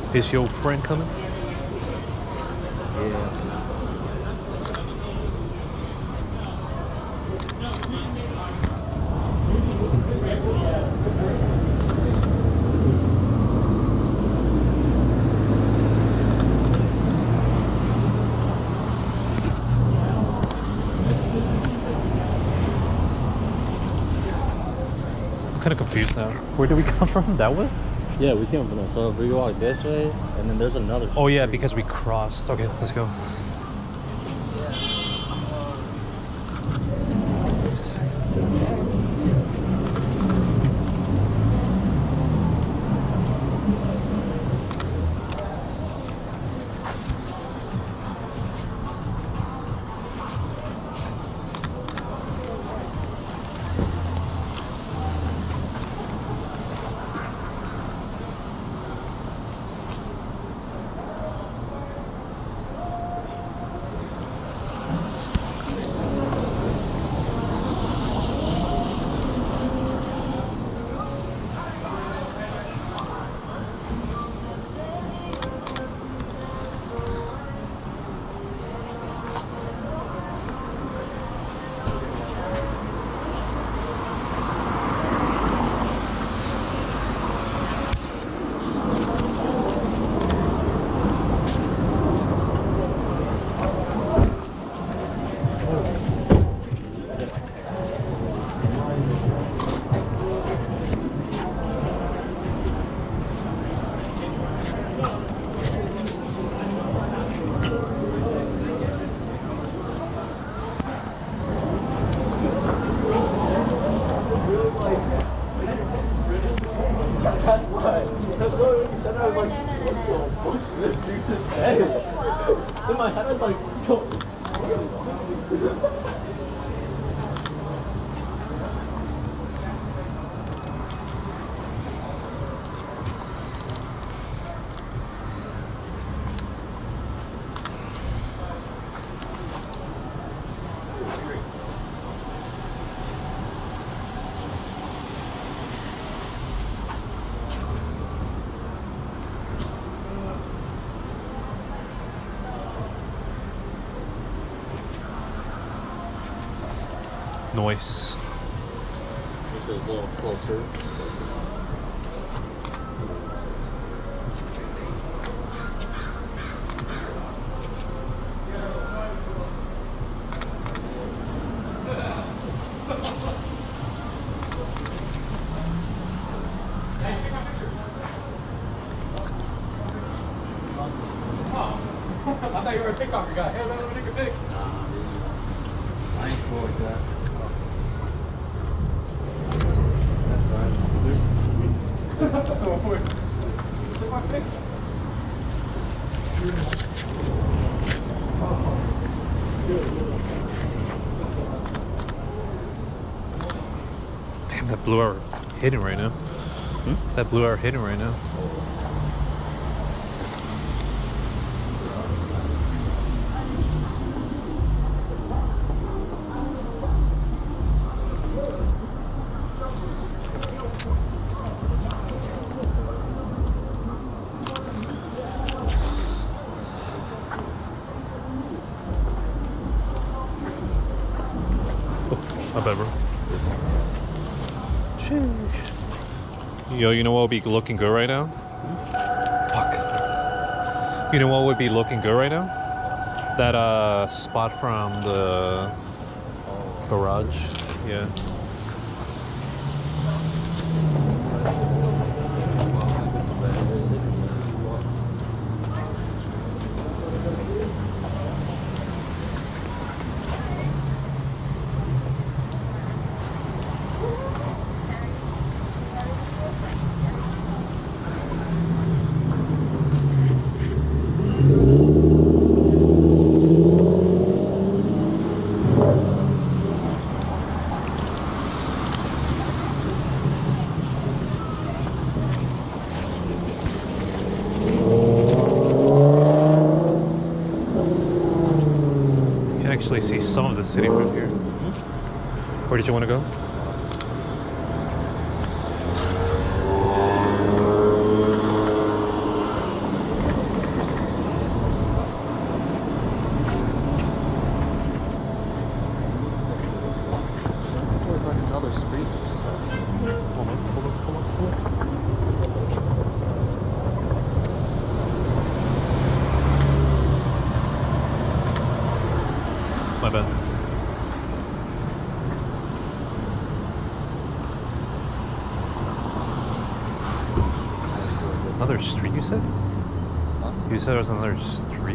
Is your friend coming? Yeah. I'm kind of confused now. Where did we come from? That way? Yeah, we came from there. So if we walk this way, and then there's another Oh yeah, street. because we crossed. Okay, let's go. Noise. This is a little closer. I thought you were a TikToker guy. Hey, let me take a pic. I ain't cool like that. Take my pic. Damn, that blue hour hidden right now. That blue hour hidden right now. My bad, bro. Sheesh. Yo, you know what would be looking good right now? Fuck. You know what would be looking good right now? That spot from the garage. Yeah. Actually see some of the city from here. Where did you want to go? another street, you said? Huh? You said there was another street?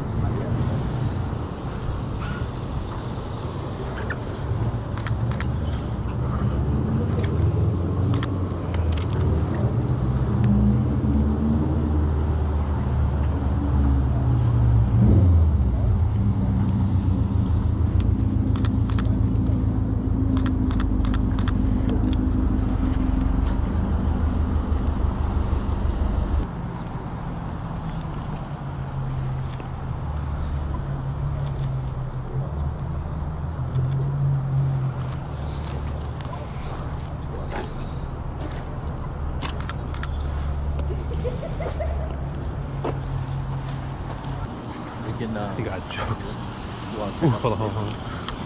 We can, You got jokes. you want Ooh, to hold on, hold on.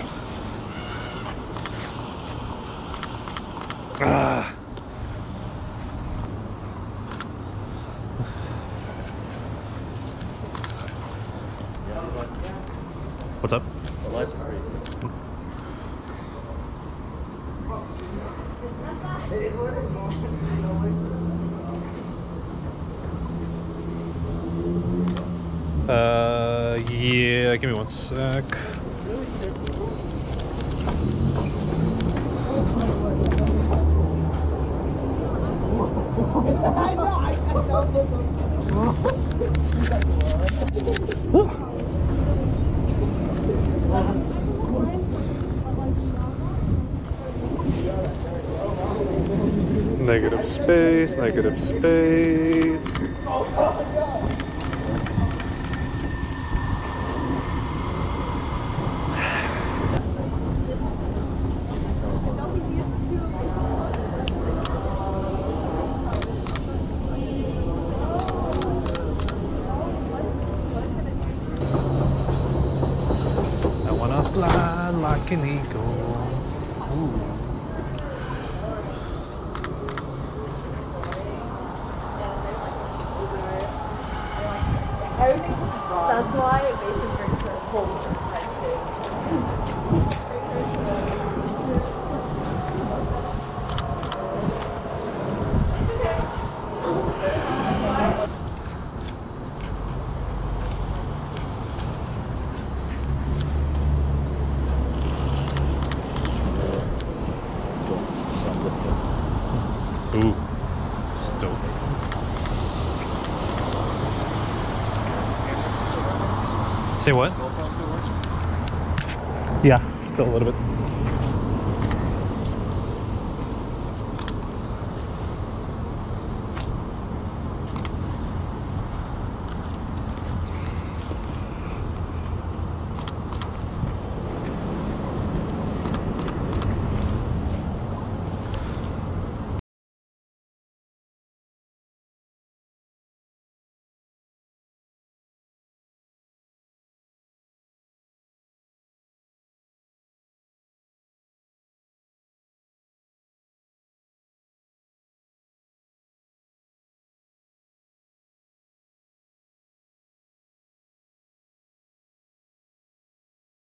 Ah. What's up? The lights are crazy. Yeah, give me one sec. Negative space, negative space. I wanna fly like an eagle. Ooh. That's why Mason brings her home for too. Ooh. Stoke. Say what? Yeah, still a little bit.